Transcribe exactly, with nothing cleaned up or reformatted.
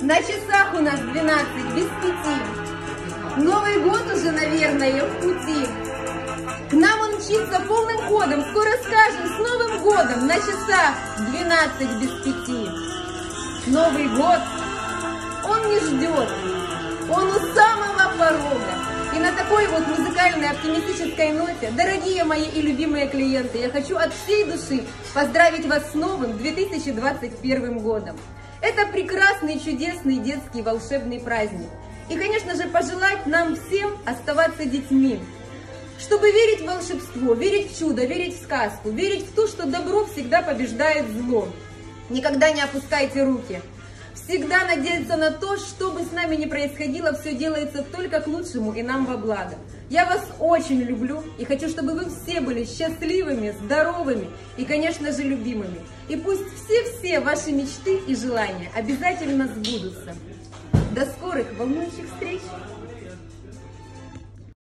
На часах у нас двенадцать без пяти. Новый год уже, наверное, в пути. К нам он мчится полным ходом. Скоро скажем с Новым годом. На часах двенадцать без пяти. Новый год, он не ждет. Он у самого порога. И на такой вот музыкальной оптимистической ноте, дорогие мои и любимые клиенты, я хочу от всей души поздравить вас с новым две тысячи двадцать первым годом. Это прекрасный, чудесный детский волшебный праздник. И, конечно же, пожелать нам всем оставаться детьми, чтобы верить в волшебство, верить в чудо, верить в сказку, верить в то, что добро всегда побеждает зло. Никогда не опускайте руки. Всегда надеяться на то, что бы с нами ни происходило, все делается только к лучшему и нам во благо. Я вас очень люблю и хочу, чтобы вы все были счастливыми, здоровыми и, конечно же, любимыми. И пусть все-все ваши мечты и желания обязательно сбудутся. До скорых волнующих встреч!